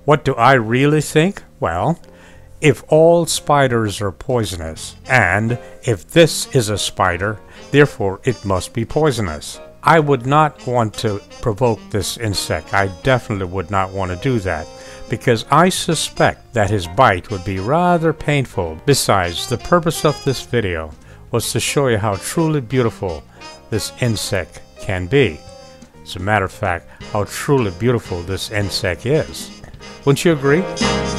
What do I really think? Well, if all spiders are poisonous, and if this is a spider, therefore it must be poisonous. I would not want to provoke this insect. I definitely would not want to do that, because I suspect that his bite would be rather painful. Besides, the purpose of this video was to show you how truly beautiful this insect can be. As a matter of fact, how truly beautiful this insect is. Wouldn't you agree?